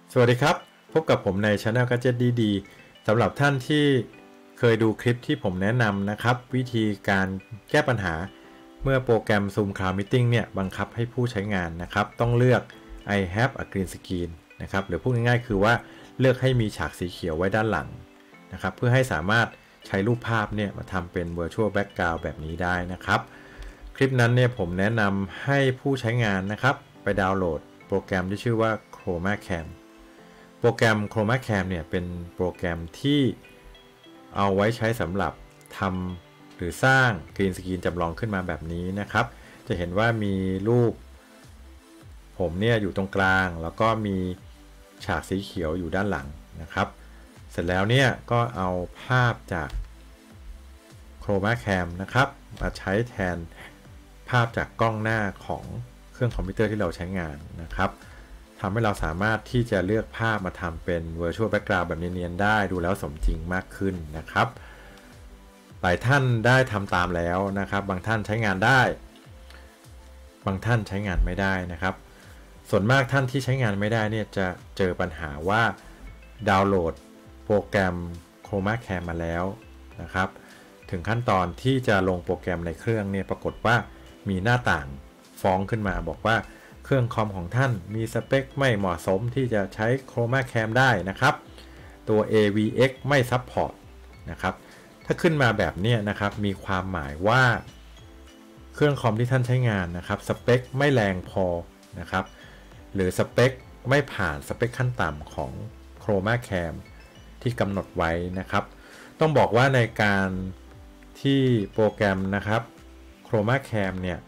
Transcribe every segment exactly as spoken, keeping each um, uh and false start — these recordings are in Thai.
สวัสดีครับพบกับผมใน Channel Gadget ดีๆสำหรับท่านที่เคยดูคลิปที่ผมแนะนำนะครับวิธีการแก้ปัญหาเมื่อโปรแกรม Zoom Cloud Meeting เนี่ยบังคับให้ผู้ใช้งานนะครับต้องเลือก I have a green screen นะครับหรือพูดง่ายๆคือว่าเลือกให้มีฉากสีเขียวไว้ด้านหลังนะครับเพื่อให้สามารถใช้รูปภาพเนี่ยมาทำเป็น Virtual Background แบบนี้ได้นะครับคลิปนั้นเนี่ยผมแนะนำให้ผู้ใช้งานนะครับไปดาวน์โหลดโปรแกรมที่ชื่อว่า ChromaCamโปรแกรม ChromaCam เนี่ยเป็นโปรแกรมที่เอาไว้ใช้สำหรับทำหรือสร้างกรีนสกรีนจำลองขึ้นมาแบบนี้นะครับจะเห็นว่ามีรูปผมเนี่ยอยู่ตรงกลางแล้วก็มีฉากสีเขียวอยู่ด้านหลังนะครับเสร็จแล้วเนี่ยก็เอาภาพจาก ChromaCam นะครับมาใช้แทนภาพจากกล้องหน้าของเครื่องคอมพิวเตอร์ที่เราใช้งานนะครับทำให้เราสามารถที่จะเลือกภาพมาทำเป็น Virtual Background แบบเนียนๆได้ดูแล้วสมจริงมากขึ้นนะครับหลายท่านได้ทำตามแล้วนะครับบางท่านใช้งานได้บางท่านใช้งานไม่ได้นะครับส่วนมากท่านที่ใช้งานไม่ได้เนี่ยจะเจอปัญหาว่าดาวน์โหลดโปรแกรม ChromaCam มาแล้วนะครับถึงขั้นตอนที่จะลงโปรแกรมในเครื่องเนี่ยปรากฏว่ามีหน้าต่างฟ้องขึ้นมาบอกว่าเครื่องคอมของท่านมีสเปคไม่เหมาะสมที่จะใช้ ChromaCam ได้นะครับตัว เอ วี เอ็กซ์ ไม่ซัพพอร์ตนะครับถ้าขึ้นมาแบบนี้นะครับมีความหมายว่าเครื่องคอมที่ท่านใช้งานนะครับสเปคไม่แรงพอนะครับหรือสเปคไม่ผ่านสเปคขั้นต่ำของ ChromaCam ที่กำหนดไว้นะครับต้องบอกว่าในการที่โปรแกรมนะครับ ChromaCam เนี่ย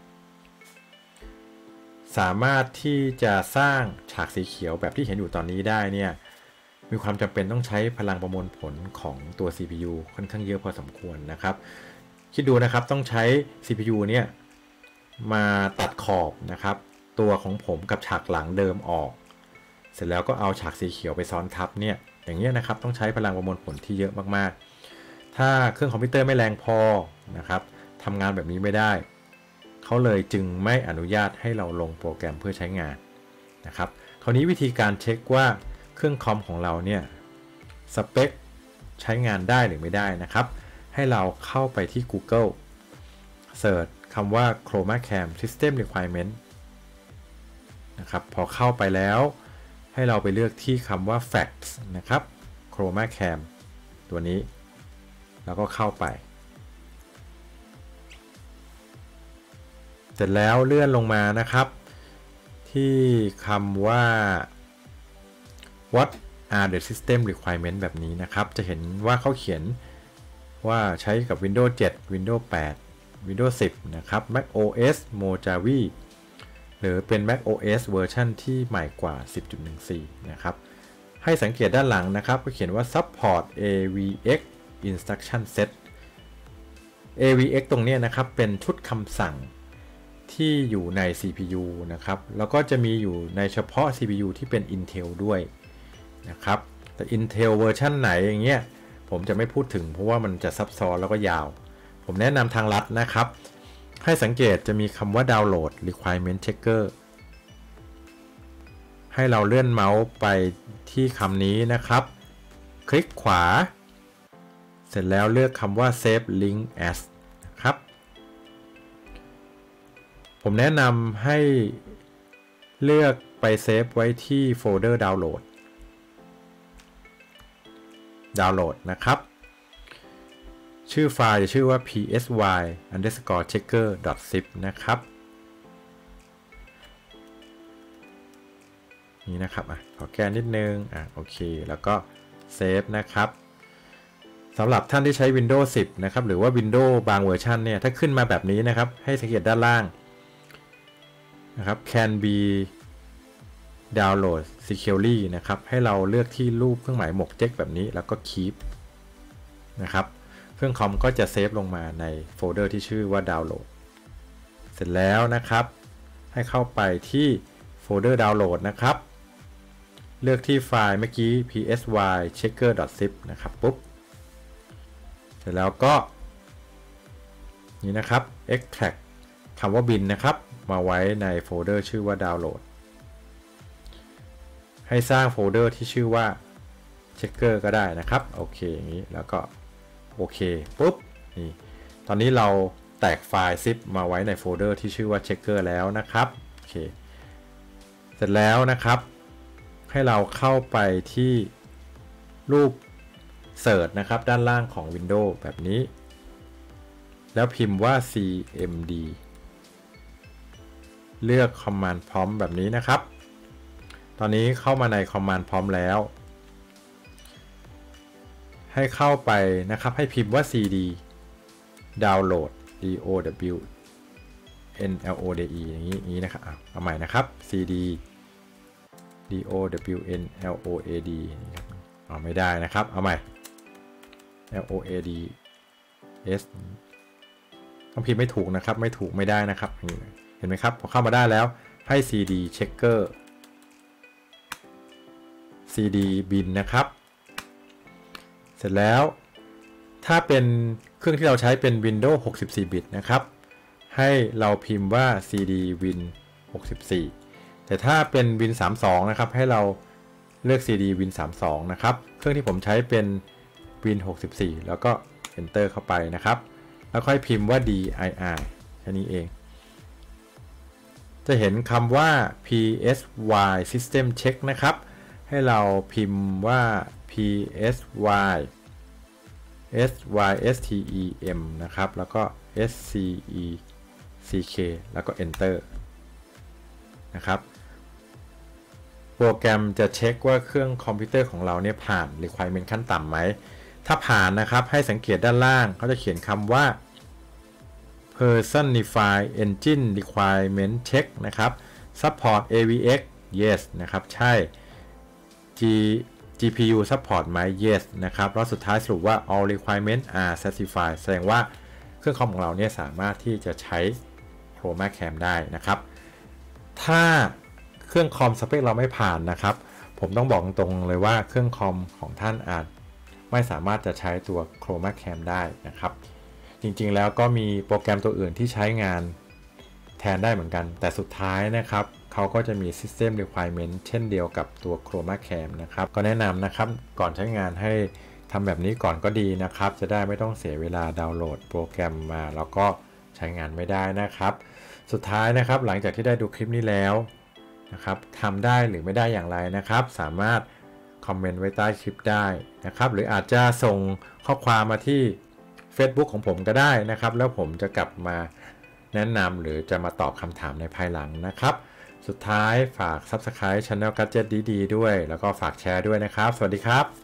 สามารถที่จะสร้างฉากสีเขียวแบบที่เห็นอยู่ตอนนี้ได้เนี่ยมีความจำเป็นต้องใช้พลังประมวลผลของตัว ซี พี ยู ค่อนข้างเยอะพอสมควรนะครับคิดดูนะครับต้องใช้ ซี พี ยู เนี่ยมาตัดขอบนะครับตัวของผมกับฉากหลังเดิมออกเสร็จแล้วก็เอาฉากสีเขียวไปซ้อนทับเนี่ยอย่างเงี้ยนะครับต้องใช้พลังประมวลผลที่เยอะมากๆถ้าเครื่องคอมพิวเตอร์ไม่แรงพอนะครับทำงานแบบนี้ไม่ได้เขาเลยจึงไม่อนุญาตให้เราลงโปรแกรมเพื่อใช้งานนะครับคราวนี้วิธีการเช็คว่าเครื่องคอมของเราเนี่ยสเปคใช้งานได้หรือไม่ได้นะครับให้เราเข้าไปที่ Google เสิร์ชคำว่า ChromaCam System Requirement นะครับพอเข้าไปแล้วให้เราไปเลือกที่คำว่า Facts นะครับ ChromaCam ตัวนี้แล้วก็เข้าไปเสร็จแล้วเลื่อนลงมานะครับที่คำว่า What are the system requirement แบบนี้นะครับจะเห็นว่าเขาเขียนว่าใช้กับ Windows เจ็ด Windows แปด Windows สิบนะครับ macOS Mojave หรือเป็น macOS เวอร์ชันที่ใหม่กว่า สิบจุดหนึ่งสี่ นะครับให้สังเกตด้านหลังนะครับก็เขียนว่า support เอ วี เอ็กซ์ instruction set เอ วี เอ็กซ์ ตรงนี้นะครับเป็นชุดคำสั่งที่อยู่ใน ซี พี ยู นะครับแล้วก็จะมีอยู่ในเฉพาะ ซี พี ยู ที่เป็น Intel ด้วยนะครับแต่ Intel เวอร์ชันไหนอย่างเงี้ยผมจะไม่พูดถึงเพราะว่ามันจะซับซ้อนแล้วก็ยาวผมแนะนำทางลัดนะครับให้สังเกตจะมีคำว่า Download Requirement Checker ให้เราเลื่อนเมาส์ไปที่คำนี้นะครับคลิกขวาเสร็จแล้วเลือกคำว่า Save Link As นะครับผมแนะนำให้เลือกไปเซฟไว้ที่โฟลเดอร์ดาวน์โหลดดาวน์โหลดนะครับชื่อไฟล์จะชื่อว่า พี เอส วาย underscore checker dot zip นะครับนี่นะครับอ่ะขอแก้นิดนึงอ่ะโอเคแล้วก็เซฟนะครับสำหรับท่านที่ใช้ Windows สิบนะครับหรือว่า Windows บางเวอร์ชันเนี่ยถ้าขึ้นมาแบบนี้นะครับให้สังเกตด้านล่างนะครับ can be download securely นะครับให้เราเลือกที่รูปเครื่องหมายหมวกเจ๊กแบบนี้แล้วก็ keep นะครับเครื่องคอมก็จะเซฟลงมาในโฟลเดอร์ที่ชื่อว่า download เสร็จแล้วนะครับให้เข้าไปที่โฟลเดอร์ download นะครับเลือกที่ไฟล์เมื่อกี้ พี เอส วาย checker dot zip นะครับปุ๊บเสร็จแล้วก็นี่นะครับ extract คำว่า bin นะครับมาไว้ในโฟลเดอร์ชื่อว่า download ให้สร้างโฟลเดอร์ที่ชื่อว่า checker ก็ได้นะครับโอเคอย่างนี้แล้วก็โอเคปุ๊บนี่ตอนนี้เราแตกไฟล์ ซิป มาไว้ในโฟลเดอร์ที่ชื่อว่า checker แล้วนะครับโอเคเสร็จแล้วนะครับให้เราเข้าไปที่รูป Search นะครับด้านล่างของ Windows แบบนี้แล้วพิมพ์ว่า ซี เอ็ม ดี เลือก Command Prompt แบบนี้นะครับตอนนี้เข้ามาใน Command Prompt แล้วให้เข้าไปนะครับให้พิมพ์ว่า ซี ดี download d o w n l o d e อย่างนี้อย่างนี้นะครับเอาใหม่นะครับ ซี ดี d o w n l o a d เอาไม่ได้นะครับเอาใหม่ l o a d s ต้องพิมพ์ไม่ถูกนะครับไม่ถูกไม่ได้นะครับเห็นไหมครับพอเข้ามาได้แล้วให้ ซี ดี checker ซี ดี bin นะครับเสร็จแล้วถ้าเป็นเครื่องที่เราใช้เป็น Windows หกสิบสี่ บิตนะครับให้เราพิมพ์ว่า ซี ดี win หกสิบสี่ แต่ถ้าเป็น win สามสิบสองนะครับให้เราเลือก ซี ดี win สามสิบสองนะครับเครื่องที่ผมใช้เป็น win หกสิบสี่แล้วก็ enter เข้าไปนะครับแล้วค่อยพิมพ์ว่า dir แค่นี้เองจะเห็นคำว่า พี เอส วาย system check นะครับให้เราพิมพ์ว่า พี เอส วาย s y s t e m นะครับแล้วก็ s c e c k แล้วก็ enter นะครับโปรแกรมจะเช็คว่าเครื่องคอมพิวเตอร์ของเราเนี่ยผ่าน requirement ขั้นต่ำไหมถ้าผ่านนะครับให้สังเกตด้านล่างเขาจะเขียนคำว่า Personified Engine Requirement Check นะครับ Support เอ วี เอ็กซ์ yes นะครับใช่ G จี พี ยู support ไหม yes นะครับแล้วสุดท้ายสรุปว่า all requirements are satisfied แสดงว่าเครื่องคอมของเราเนี่ยสามารถที่จะใช้ Chroma Cam ได้นะครับถ้าเครื่องคอมสเปคเราไม่ผ่านนะครับผมต้องบอกตรงเลยว่าเครื่องคอมของท่านอาจไม่สามารถจะใช้ตัว Chroma Cam ได้นะครับจริงๆแล้วก็มีโปรแกรมตัวอื่นที่ใช้งานแทนได้เหมือนกันแต่สุดท้ายนะครับเขาก็จะมี System Requirement เช่นเดียวกับตัว Chroma Cam นะครับก็แนะนำนะครับก่อนใช้งานให้ทำแบบนี้ก่อนก็ดีนะครับจะได้ไม่ต้องเสียเวลาดาวน์โหลดโปรแกรมมาแล้วก็ใช้งานไม่ได้นะครับสุดท้ายนะครับหลังจากที่ได้ดูคลิปนี้แล้วนะครับทำได้หรือไม่ได้อย่างไรนะครับสามารถคอมเมนต์ไว้ใต้คลิปได้นะครับหรืออาจจะส่งข้อความมาที่ Facebook ของผมก็ได้นะครับแล้วผมจะกลับมาแนะนำหรือจะมาตอบคำถามในภายหลังนะครับสุดท้ายฝาก Subscribe Channel Gadget ดีๆด้วยแล้วก็ฝากแชร์ด้วยนะครับสวัสดีครับ